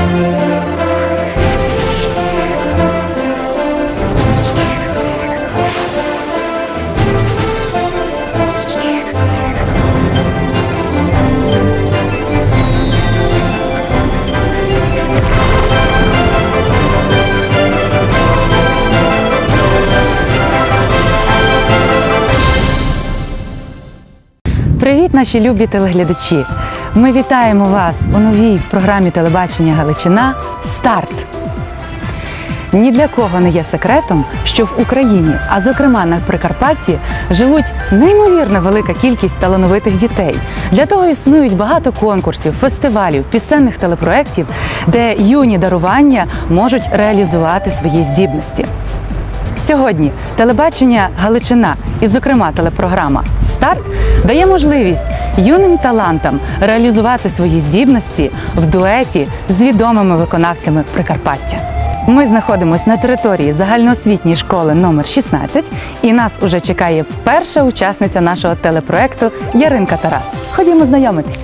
Привіт, наші любі телеглядачі! Ми вітаємо вас у новій програмі телебачення Галичина «Старт». Ні для кого не є секретом, що в Україні, а зокрема на Прикарпатті, живуть неймовірно велика кількість талановитих дітей. Для того існують багато конкурсів, фестивалів, пісенних телепроєктів, де юні дарування можуть реалізувати свої здібності. Сьогодні телебачення Галичина і, зокрема, телепрограма «Старт» дає можливість юним талантам реалізувати свої здібності в дуеті з відомими виконавцями Прикарпаття. Ми знаходимося на території загальноосвітньої школи номер 16 і нас уже чекає перша учасниця нашого телепроєкту Яринка Тарас. Ходімо знайомитись.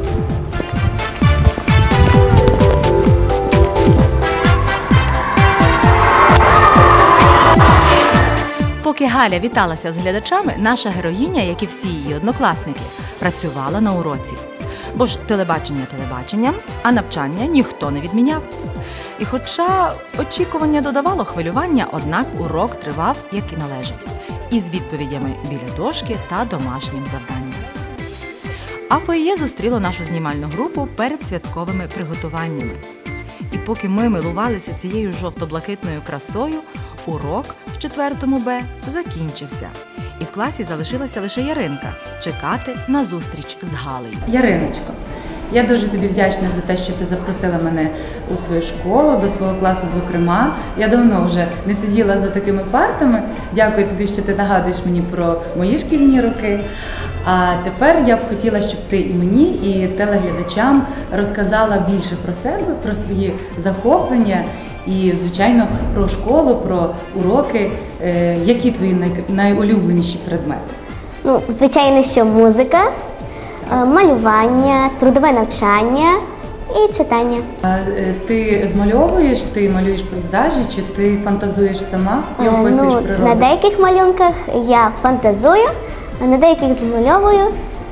Поки Галя віталася з глядачами, наша героїня, як і всі її однокласники, працювала на уроці. Бо ж телебачення телебаченням, а навчання ніхто не відміняв. І хоча очікування додавало хвилювання, однак урок тривав, як і належить, із відповідями біля дошки та домашнім завданням. А фоє зустріло нашу знімальну групу перед святковими приготуваннями. І поки ми милувалися цією жовто-блакитною красою, урок в 4 Б закінчився. І в класі залишилася лише Яринка чекати на зустріч з Галею. Яриночко, я дуже тобі вдячна за те, що ти запросила мене у свою школу, до свого класу зокрема. Я давно вже не сиділа за такими партами. Дякую тобі, що ти нагадуєш мені про мої шкільні роки. А тепер я б хотіла, щоб ти і мені, і телеглядачам розказала більше про себе, про свої захоплення і, звичайно, про школу, про уроки. Які твої найулюбленіші предмети? Ну, звичайно, що музика, малювання, трудове навчання і читання. Ти змальовуєш, ти малюєш пейзажі, чи ти фантазуєш сама і описуєш природу? На деяких малюнках я фантазую, а на деяких змальовую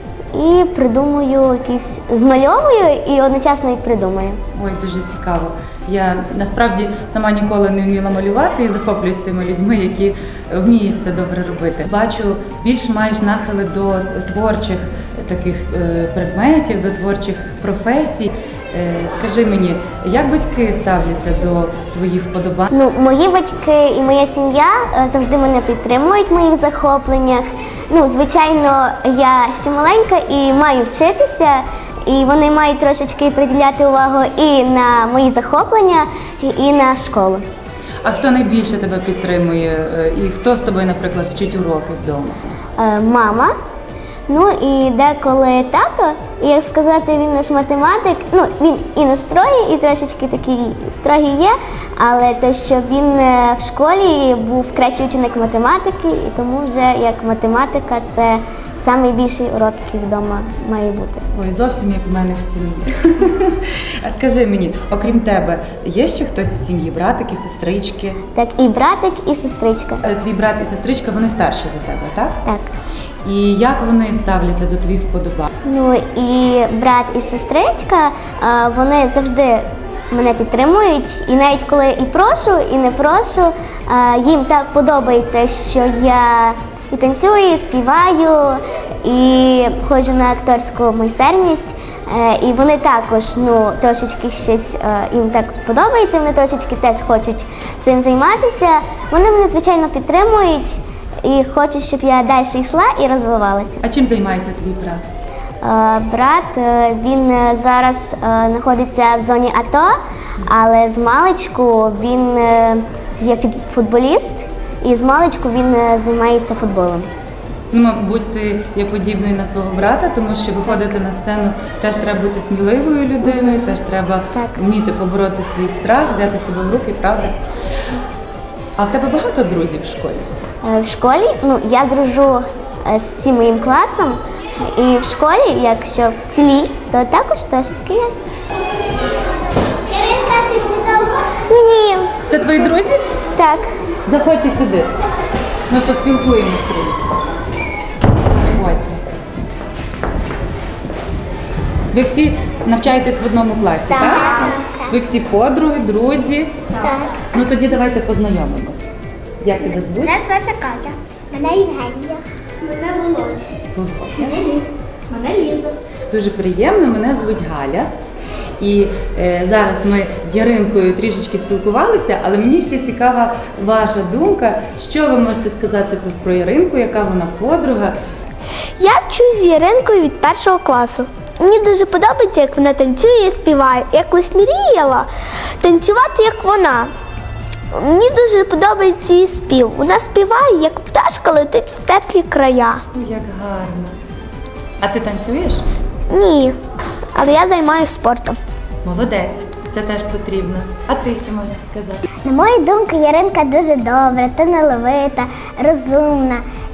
і придумую якісь, змальовую і одночасно і придумую. Ой, дуже цікаво. Я насправді сама ніколи не вміла малювати і захоплююсь тими людьми, які вміють це добре робити. Бачу, більш маєш нахили до творчих таких предметів, до творчих професій. Скажи мені, як батьки ставляться до твоїх вподобань? Ну, мої батьки і моя сім'я завжди мене підтримують в моїх захопленнях. Ну, звичайно, я ще маленька і маю вчитися, і вони мають трошечки приділяти увагу і на мої захоплення, і на школу. А хто найбільше тебе підтримує? І хто з тобою, наприклад, вчить уроки вдома? Мама. Ну і деколи тато, і як сказати, він наш математик, ну він і на строї, і трошечки такий строгий є, але те, що він в школі був кращий ученик математики, і тому вже як математика це найбільший урок, який вдома має бути. Ой, зовсім як в мене в сім'ї. А скажи мені, окрім тебе, є ще хтось в сім'ї, братики, сестрички? Так, і братик, і сестричка. Твій брат і сестричка, вони старші за тебе, так? Так. І як вони ставляться до твоїх вподобань? Ну і брат і сестричка, вони завжди мене підтримують. І навіть коли і прошу, і не прошу, їм так подобається, що я і танцюю, і співаю, і ходжу на акторську майстерність. І вони також, ну, трошечки щось їм так подобається, вони трошечки теж хочуть цим займатися. Вони мене, звичайно, підтримують і хочуть, щоб я далі йшла і розвивалася. А чим займається твій брат? Брат, він зараз знаходиться в зоні АТО, але з маличку він є футболіст, і з маличку він займається футболом. Ну, мабуть, ти є подібною на свого брата, тому що виходити на сцену теж треба бути сміливою людиною, теж треба вміти побороти свій страх, взяти себе в руки, правда? А в тебе багато друзів в школі? В школі, ну, я дружу з всім моїм класом, і в школі, якщо в цілій, то також трошки є. Це твої друзі? Так. Заходьте сюди. Ми поспілкуємося трішки. Заходьте. Ви всі навчаєтесь в одному класі, так? Так. Ви всі подруги, друзі? Так. Ну тоді давайте познайомимося. Як тебе звуть? Мене звати Катя. Мене Євгенія. Мене Володя. Володя. Мене Ліза. Дуже приємно, мене звуть Галя. І зараз ми з Яринкою трішечки спілкувалися, але мені ще цікава ваша думка. Що ви можете сказати про Яринку, яка вона подруга? Я вчусь з Яринкою від 1 класу. Мені дуже подобається, як вона танцює і співає. Я колись мріяла танцювати, як вона. Мені дуже подобається її спів. Вона співає, як пташка летить в теплі края. Ой, як гарно. А ти танцюєш? Ні, але я займаюся спортом. Молодець, це теж потрібно. А ти що можеш сказати? На мою думку, Яринка дуже добра, талановита, розумна.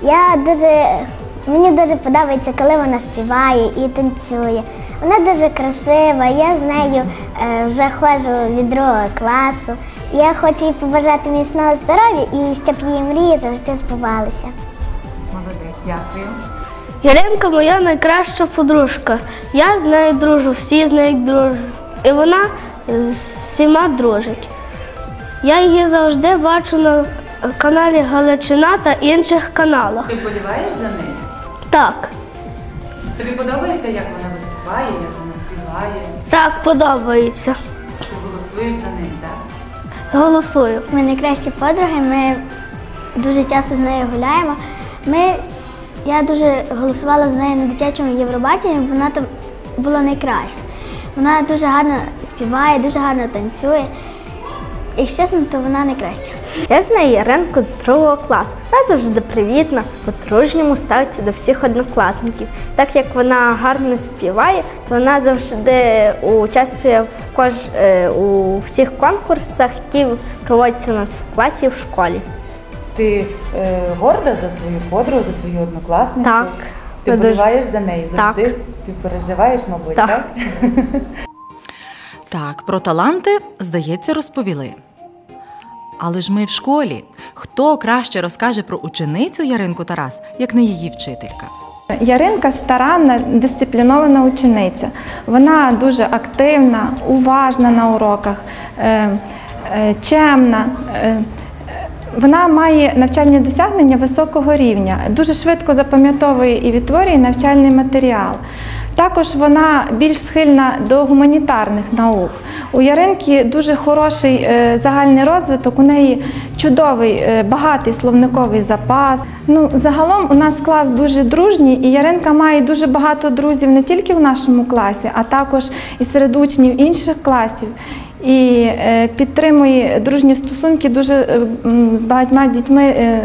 Мені дуже подобається, коли вона співає і танцює. Вона дуже красива, я з нею вже ходжу від 2 класу. Я хочу їй побажати міцного здоров'я і щоб її мрії завжди збувалися. Молодець, дякую. Яринка моя найкраща подружка. Я з нею дружу, всі з нею дружать. І вона з всіма дружить. Я її завжди бачу на каналі Галичина та інших каналах. Ти вболіваєш за нею? Так, Тобі подобається, як вона виступає, як вона співає? так, подобається. Ти голосуєш за неї, так? Голосую. Ми найкращі подруги, ми дуже часто з нею гуляємо. Я дуже голосувала з нею на дитячому Євробаченні, вона там була найкраща. Вона дуже гарно співає, дуже гарно танцює. Якщо чесно, то вона найкраща. Я знаю Яринку з 2 класу. Вона завжди привітна, по-дружньому ставиться до всіх однокласників. Так як вона гарно співає, то вона завжди участвує у всіх конкурсах, які проводяться у нас в класі і в школі. Ти горда за свою подругу, за свою однокласницю? Так. Ти Я дуже- вболіваєш за неї, завжди Так. співпереживаєш, мабуть, Так. так? Так, про таланти, здається, розповіли. Але ж ми в школі. Хто краще розкаже про ученицю Яринку Тарас, як не її вчителька? Яринка старанна, дисциплінована учениця. Вона дуже активна, уважна на уроках, чемна. Вона має навчальні досягнення високого рівня, дуже швидко запам'ятовує і відтворює навчальний матеріал. Також вона більш схильна до гуманітарних наук. У Яринки дуже хороший загальний розвиток, у неї чудовий, багатий словниковий запас. Загалом у нас клас дуже дружній, і Яринка має дуже багато друзів не тільки в нашому класі, а також і серед учнів інших класів. І підтримує дружні стосунки дуже з багатьма дітьми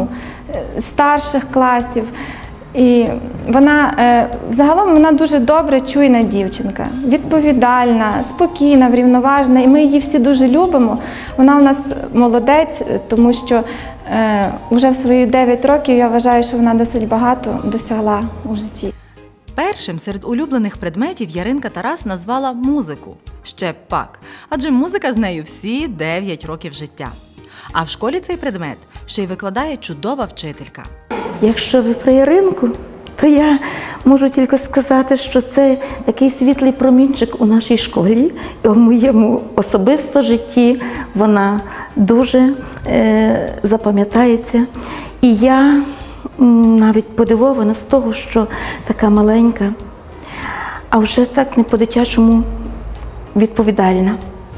старших класів. І загалом вона дуже добра, чуйна дівчинка, відповідальна, спокійна, врівноважена. І ми її всі дуже любимо. Вона у нас молодець, тому що вже в свої 9 років я вважаю, що вона досить багато досягла у житті. Першим серед улюблених предметів Яринка Тарас назвала музику. Ще б пак, адже музика з нею всі 9 років життя. А в школі цей предмет ще й викладає чудова вчителька. Якщо ви про Яринку, то я можу тільки сказати, що це такий світлий промінчик у нашій школі. І в моєму особисто житті вона дуже запам'ятається. І я навіть подивована з того, що така маленька, а вже так не по-дитячому відповідальна.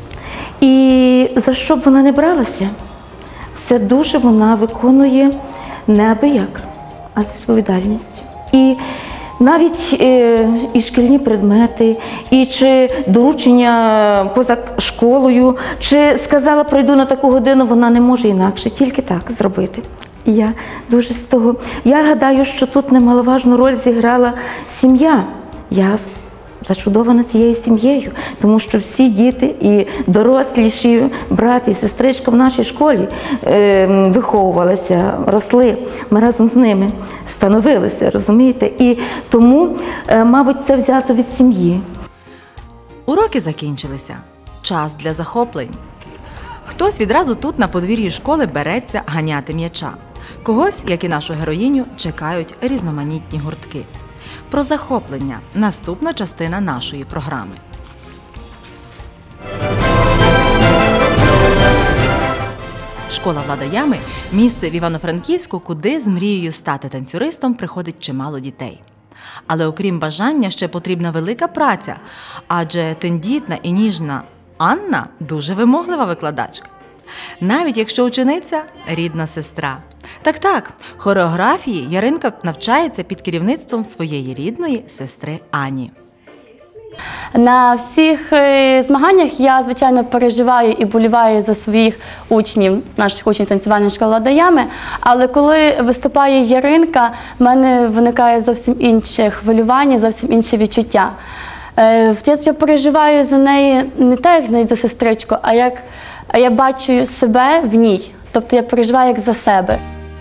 І за що б вона не бралася, все дуже вона виконує не абияк, а з відповідальністю. І навіть і шкільні предмети, і чи доручення поза школою, чи сказала, прийду на таку годину, вона не може інакше, тільки так зробити. І я дуже з того. Я гадаю, що тут немаловажну роль зіграла сім'я. Я зачудована цією сім'єю, тому що всі діти і доросліші, брат і сестричка в нашій школі виховувалися, росли. Ми разом з ними становилися, розумієте? І тому, мабуть, це взято від сім'ї. Уроки закінчилися. Час для захоплень. Хтось відразу тут на подвір'ї школи береться ганяти м'яча. Когось, як і нашу героїню, чекають різноманітні гуртки. Про захоплення – наступна частина нашої програми. Школа Влада Ями – місце в Івано-Франківську, куди з мрією стати танцюристом приходить чимало дітей. Але окрім бажання, ще потрібна велика праця, адже тендітна і ніжна Анна – дуже вимоглива викладачка. Навіть якщо учениця – рідна сестра. Так, хореографії Яринка навчається під керівництвом своєї рідної сестри Ані. На всіх змаганнях я, звичайно, переживаю і боліваю за своїх учнів, наших учнів танцювальної школи Влада Ями, але коли виступає Яринка, в мене виникає зовсім інше хвилювання, зовсім інше відчуття. Я переживаю за неї не так, як за сестричку, а я бачу себе в ній, тобто я переживаю як за себе.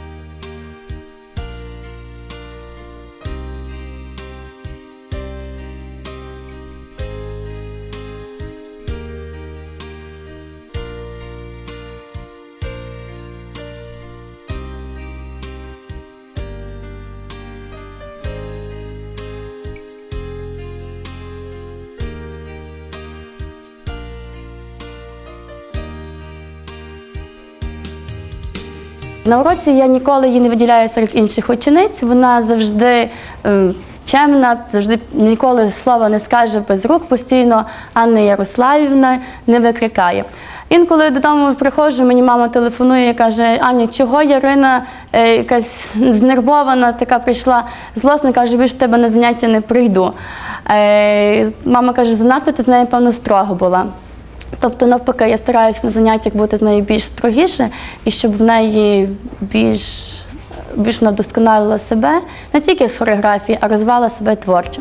На уроці я ніколи її не виділяю серед інших учениць, вона завжди чемна, завжди ніколи слова не скаже без рук, постійно Анна Ярославівна не викрикає. Інколи додому приходжу, мені мама телефонує і каже: Аня, чого Ярина якась знервована, така прийшла злосна, каже, більше в тебе на заняття не прийду. Мама каже, занадто ти з нею, певно, строго була. Тобто, навпаки, я стараюся на заняттях бути з нею більш строгіше, і щоб в неї більш вона вдосконалила себе, не тільки з хореографії, а розвивала себе творчо.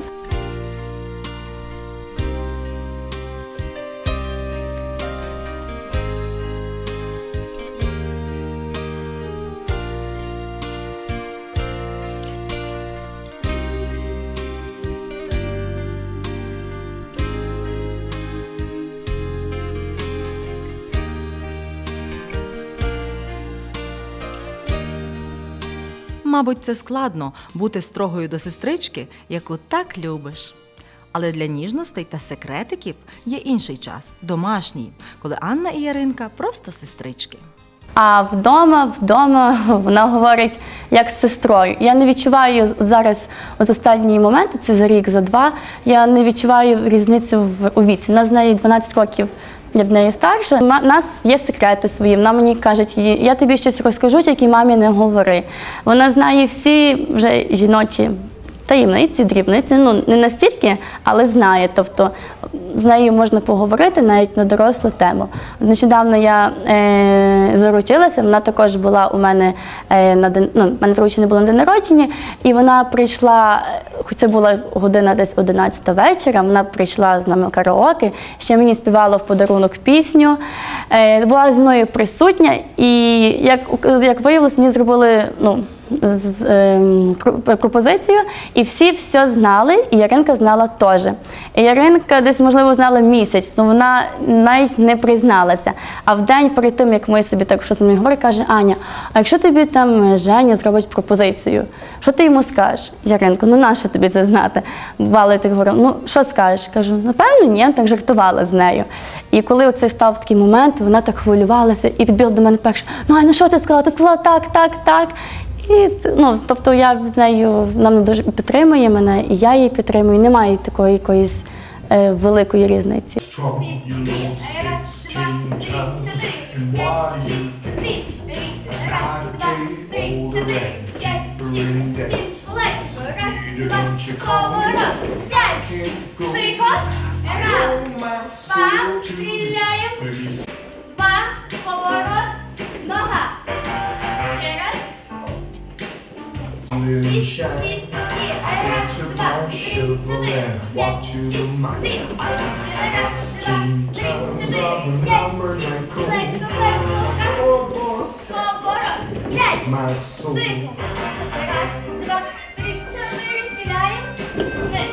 Мабуть, це складно – бути строгою до сестрички, яку так любиш. Але для ніжностей та секретиків є інший час – домашній, коли Анна і Яринка просто сестрички. А вдома вона говорить як з сестрою. Я не відчуваю зараз, от останній момент, це за рік, за два, я не відчуваю різницю у віці. У нас з нею 12 років, я в неї старша. У нас є секрети свої, вона мені каже, я тобі щось розкажу, тільки мамі не говори. Вона знає всі вже жіночі таємниці, дрібниці, ну не настільки, але знає, тобто з нею можна поговорити навіть на дорослу тему. Нещодавно я заручилася, вона також була у мене, в мене заручення було на день народження, і вона прийшла, хоч це була година десь 11 вечора, вона прийшла з нами в караоке, ще мені співала в подарунок пісню, була зі мною присутня, і як виявилось, мені зробили, пропозицію, і всі все знали, і Яринка знала теж. І Яринка десь, можливо, знала місяць, але вона навіть не призналася. А в день перед тим, як ми собі так щось з нею говорили, каже: Аня, а якщо тобі там Женя зробить пропозицію, що ти йому скажеш? Яринко, нащо тобі це знати? Бувало, ти говорив, що скажеш? Кажу, напевно, ні, так жартувала з нею. І коли оцей став такий момент, вона так хвилювалася і підбігла до мене перше: Аня, що ти сказала? Ти сказала так. І, тобто я з нею, вона мене дуже підтримує мене, і я її підтримую, немає такої якоїсь великої різниці.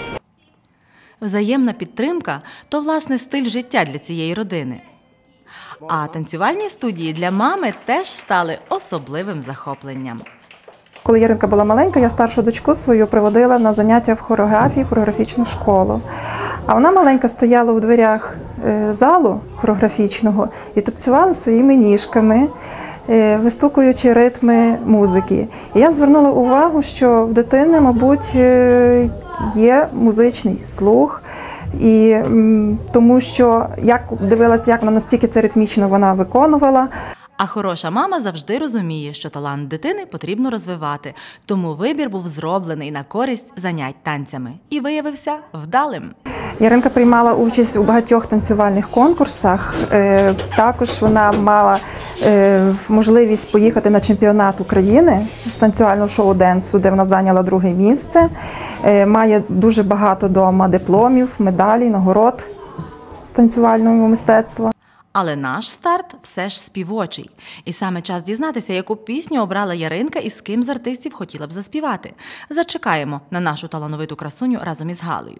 Взаємна підтримка – то, власне, стиль життя для цієї родини. А танцювальні студії для мами теж стали особливим захопленням. Коли Яринка була маленька, я старшу дочку свою приводила на заняття в хореографії, в хореографічну школу. А вона маленька стояла у дверях залу хореографічного і танцювала своїми ніжками, вистукуючи ритми музики. І я звернула увагу, що в дитини, мабуть, є музичний слух, і тому що як дивилася, як вона настільки це ритмічно вона виконувала. А хороша мама завжди розуміє, що талант дитини потрібно розвивати, тому вибір був зроблений на користь занять танцями і виявився вдалим. Яринка приймала участь у багатьох танцювальних конкурсах. Також вона мала можливість поїхати на чемпіонат України з танцювального шоу-денсу, де вона зайняла 2-е місце. Має дуже багато вдома дипломів, медалей, нагород з танцювального мистецтва. Але наш старт все ж співочий. І саме час дізнатися, яку пісню обрала Яринка і з ким з артистів хотіла б заспівати. Зачекаємо на нашу талановиту красуню разом із Галею.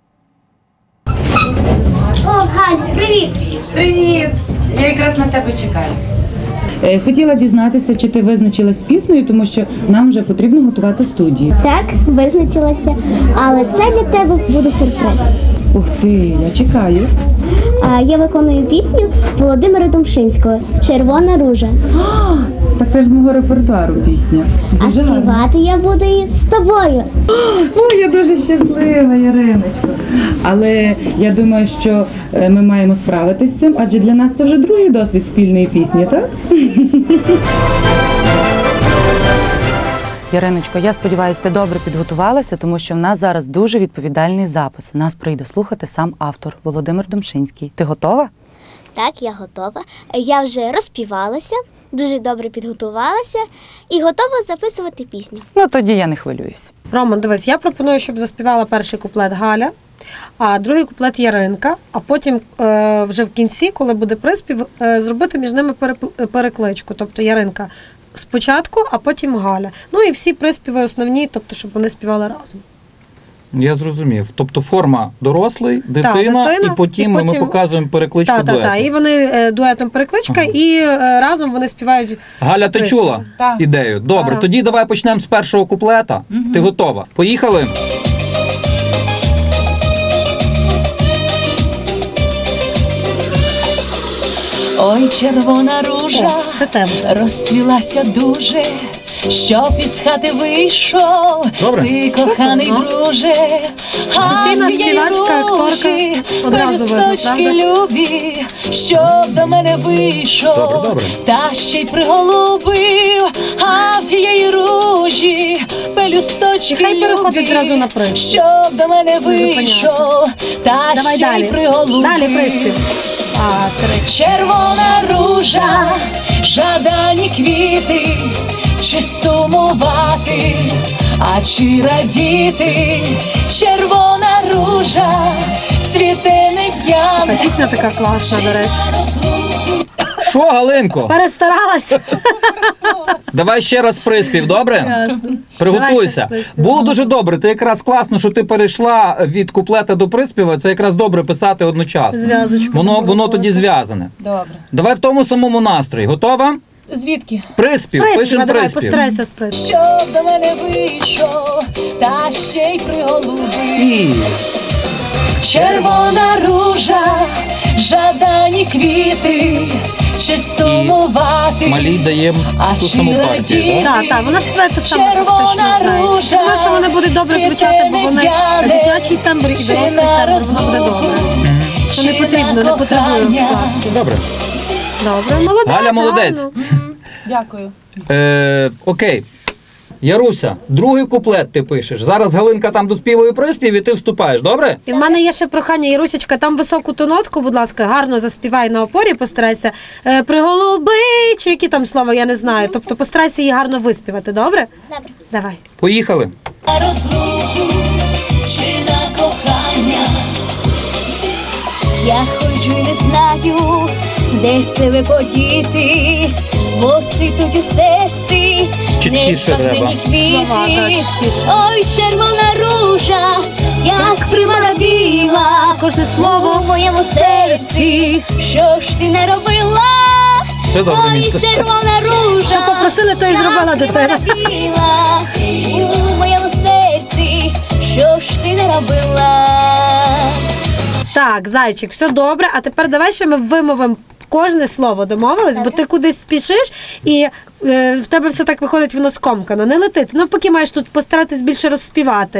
О, Галь, привіт! Привіт! Я якраз на тебе чекаю. Хотіла дізнатися, чи ти визначилась з піснею, тому що нам вже потрібно готувати студію. Так, визначилася, але це для тебе буде сюрприз. Ух ти, я чекаю. Я виконую пісню Володимира Домшинського «Червона ружа». Так це ж з мого репертуару пісня. А Дуже гарно. співати я буду її з тобою. О, я дуже щаслива, Яриночко. Але я думаю, що ми маємо справитися з цим, адже для нас це вже другий досвід спільної пісні, так? Яриночко, я сподіваюся, ти добре підготувалася, тому що в нас зараз дуже відповідальний запис. Нас прийде слухати сам автор Володимир Домшинський. Ти готова? Так, я готова. Я вже розпівалася, дуже добре підготувалася і готова записувати пісню. Ну, тоді я не хвилююся. Роман, дивись, я пропоную, щоб заспівала перший куплет Галя, а другий куплет Яринка, а потім вже в кінці, коли буде приспів, зробити між ними перекличку. Тобто Яринка спочатку, а потім Галя. Ну і всі приспіви основні, тобто щоб вони співали разом. Я зрозумів. Тобто форма дорослий, дитина, і потім ми показуємо перекличку дуету. Так, і вони дуетом перекличка, і разом вони співають. Галя, ти чула ідею? Добре, тоді давай почнемо з першого куплета. Ти готова? Поїхали? Ой, червона ружа, це тебе. Розцвілася дуже, щоб із хати вийшов. Добре. Ти, коханий друже, а цієї ружі листочки любі, щоб до мене вийшов. Добре, добре. Та ще й приголубив, а в тієї ружі пелюсточки любі, щоб до мене вийшов. Та ще й приголубив. Далі приспів. Червона ружа, жадані квіти, чи сумувати, а чи радіти. Червона ружа, цвіте не п'яна. Пісня така класна, до речі. Що, Галинко? Перестаралась. Давай ще раз приспів, добре? Приготуйся. Було дуже добре. Ти якраз класно, що ти перейшла від куплета до приспіва. Це якраз добре писати одночасно. Зв'язочку. Воно тоді зв'язане. Добре. Давай в тому самому настрої. Готова? Звідки? Приспів. Пишемо Давай, приспів. постарайся з приспів. Щоб до мене вийшов, та ще й приголубив. І... Червона ружа, жадані квіти, чи сумувати, Малій даємо а ту чи саму партію, так? Так, вона співає ту саму, Червона точно знає. ружа, Думаю, що вони будуть добре звучати, бо вони дитячий тембр і дорослий тембр, воно буде добре. Що не потрібно, не потребує вкладки. Добре. Добре, молодець. Галя молодець. Дякую. Окей. Яруся, другий куплет ти пишеш. Зараз Галинка там доспівує приспів і ти вступаєш, добре? І в мене є ще прохання, Ярусечка, там високу ту нотку, будь ласка, гарно заспівай на опорі, постарайся. Приголуби, чи які там слова, я не знаю. Тобто постарайся її гарно виспівати, добре? Добре. Давай. Поїхали. На розлуку чи на кохання, я ходжу й не знаю, де себе подіти, бо цвітуть у серці Чіткіше треба. несповнені квіти. Ой, червона ружа, як примара біла, кожне слово в моєму серці, що ж ти не робила? Все добре, Ой, місце. червона ружа, Що попросили, то і зробила дитина. біла, у моєму серці, що ж ти не робила? Так, зайчик, все добре. А тепер давай ще ми вимовимо кожне слово, домовились, бо ти кудись спішиш і в тебе все так виходить, воно скомкано. Не летить. Навпаки, маєш тут постаратись більше розспівати.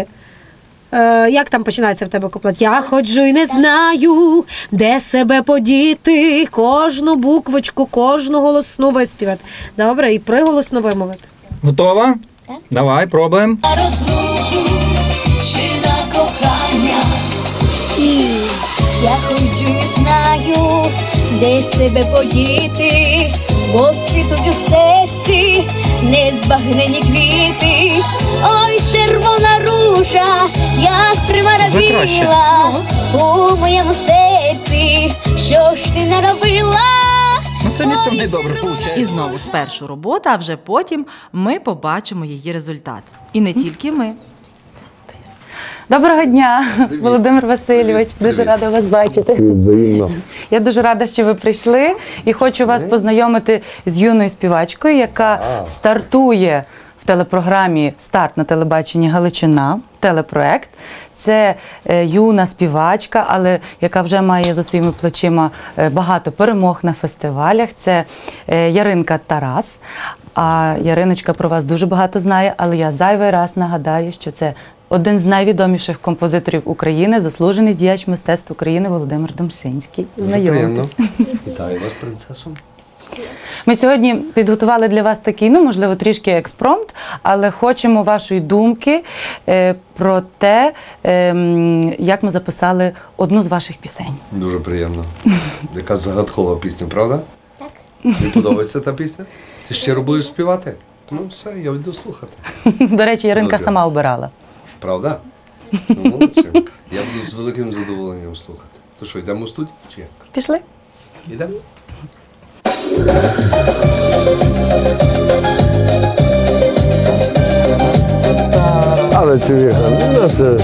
Як там починається в тебе куплет? Я ходжу й не знаю, де себе подіти, кожну буквочку, кожну голосну виспівати. Добре, і приголосно вимовити. Готова? Так. Давай, пробуємо. На розлуку чи на кохання, і я ходжу не знаю, де себе подіти, бо цвітуть у серці незбагнені квіти. Ой, червона ружа, як примара Вже краще. біла, у моєму серці, що ж ти не робила? Ну це місце не добре виходить. І знову спершу робота, а вже потім ми побачимо її результат. І не тільки ми. Доброго дня, Володимир Васильович. Дуже рада вас бачити. Взаємно. Я дуже рада, що ви прийшли, і хочу вас познайомити з юною співачкою, яка стартує в телепрограмі «Старт» на телебаченні Галичина, телепроект. Це юна співачка, але яка вже має за своїми плечима багато перемог на фестивалях. Це Яринка Тарас. А Яриночка про вас дуже багато знає, але я зайвий раз нагадаю, що це один з найвідоміших композиторів України, заслужений діяч мистецтв України Володимир Домшинський. Знайомтесь. Вітаю вас, принцесо. Ми сьогодні підготували для вас такий, можливо, трішки експромт, але хочемо вашої думки про те, як ми записали одну з ваших пісень. Дуже приємно. Яка загадкова пісня, правда? Так. Тобі подобається та пісня? Ти щиро будеш співати? Ну все, я йду слухати. До речі, Яринка сама обирала. Правда? Ну, молодчинка. Я буду з великим задоволенням слухати. То що, йдемо в студію чи як? Пішли? Йдемо? Ale człowieka, no to...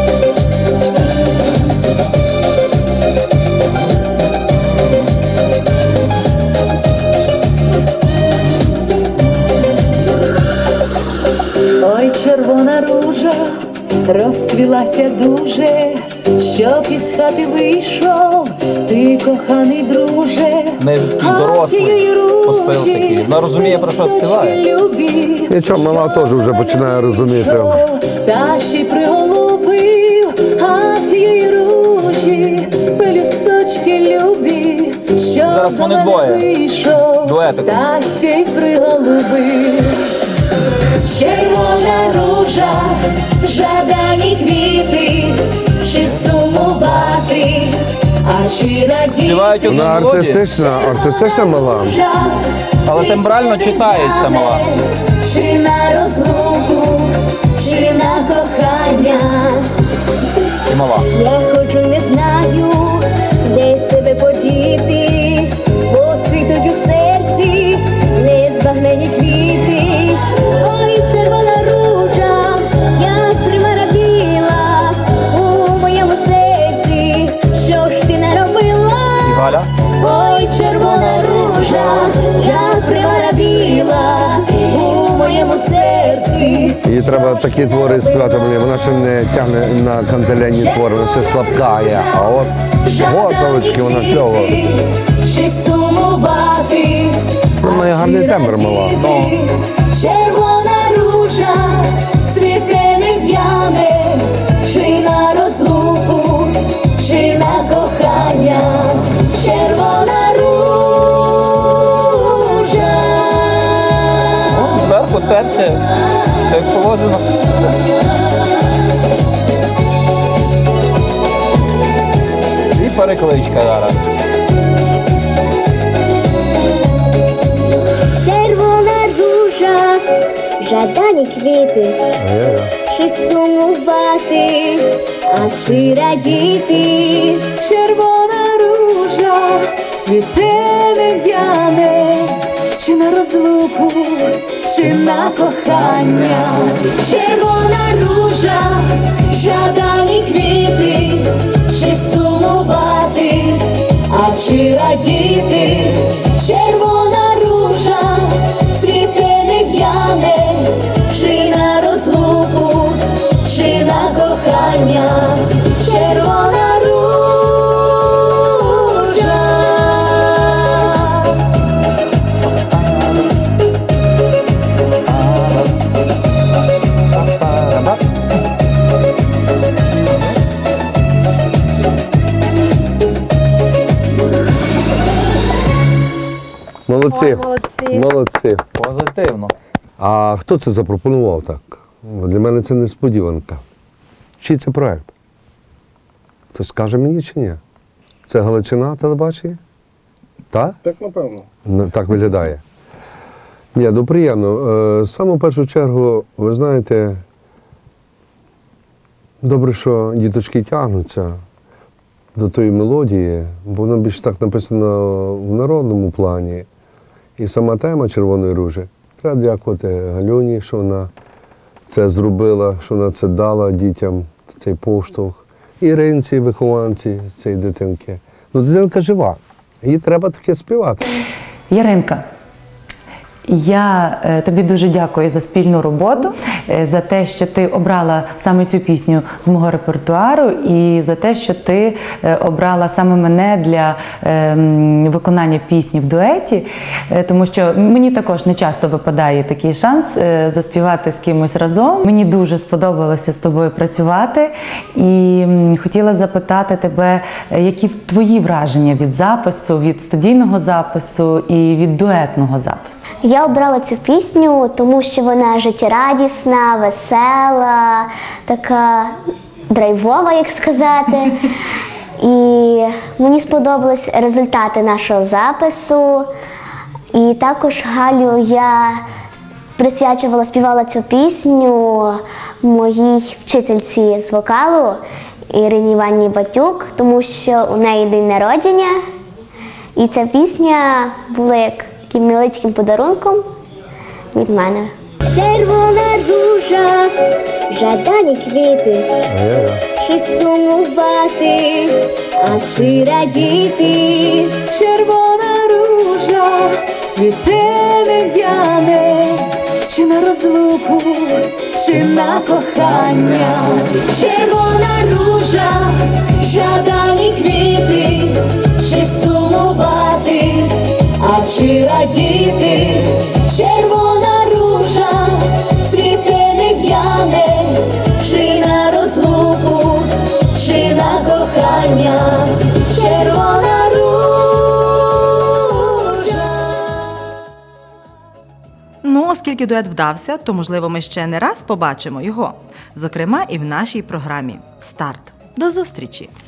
Ой, червона ружа розцвілася дуже, щоб із хати вийшов ти, коханий друже. Не дорослий посил такий. Вона розуміє, про що співає. Нічого, мама теж вже починає розуміти. Та ще й приголубив, а цієї ружі пелюсточки любі, Зараз щоб вони до мене двоє. вийшов, Дуетиком. та ще й приголубив. Червона ружа, жадані квіти, чи сумувати, а чи радіти. Співають одну Вона мелодію, артистична мала. але тембрально читається мала. Чи на розлуку, чи на кохання. І мала. Я ходжу, не знаю, де себе подіти, бо цвітуть у серці незбагнені квіти. Ой, червона ружа, як примара біла, у моєму серці, що ж ти не робила? І Галя? Ой, червона ружа, як примара біла, у моєму серці. Їй треба такі твори співати, вона ще не тягне на кантелені твори, вона ще слабка є. А от готовочки, вона кльова. Чи сумувати? Вона має гарний тембр мала. Червона ружа, цвіте не в'яне, чи на розлуку, чи на кохання. Червона ружа. Зверху терці, як положено. І перекличка зараз. Червона ружа, жадані квіти, чи сумувати, а чи радіти. Червона ружа, цвіте не в'яне, чи на розлуку, чи на кохання. Червона ружа, жадані квіти, чи сумувати, а чи радіти. Червона ружа, цвіте не в'яне, чи на розлуку, чи на кохання. Червона ружа. Молодці. Молодці. Позитивно. А хто це запропонував так? Для мене це несподіванка. Чий це проєкт? Хтось скаже мені чи ні? Це Галичина телебачення? Так? Так, напевно. Так виглядає. Ні, ну приємно. Саме в першу чергу, ви знаєте, добре, що діточки тягнуться до тої мелодії, бо вона більш так написана в народному плані. І сама тема «Червоної ружі». Треба дякувати Галюні, що вона це зробила, що вона це дала дітям, цей поштовх. Іринці, вихованці цієї дитинки. Ну, дитинка жива, їй треба таке співати. Яринка, я тобі дуже дякую за спільну роботу, за те, що ти обрала саме цю пісню з мого репертуару і за те, що ти обрала саме мене для виконання пісні в дуеті, тому що мені також не часто випадає такий шанс заспівати з кимось разом. Мені дуже сподобалося з тобою працювати і хотіла запитати тебе, які твої враження від запису, від студійного запису і від дуетного запису? Я обрала цю пісню, тому що вона життєрадісна, весела, така драйвова, як сказати. І мені сподобались результати нашого запису. І також Галю я присвячувала, співала цю пісню моїй вчительці з вокалу Ірині Іванівні Батюк, тому що у неї день народження. І ця пісня була як таким невеличким подарунком від мене. Червона ружа, жадані квіти, чи сумувати, а чи радіти. Червона ружа, цвіте не в'яне, чи на розлуку, чи на кохання. Червона ружа, жадані квіти, чи сумувати, а чи радіти. Червона ружа, цвіте не в'яне, чи на розлуку, чи на кохання. Червона ружа. Ну, оскільки дует вдався, то, можливо, ми ще не раз побачимо його. Зокрема, і в нашій програмі «Старт». До зустрічі!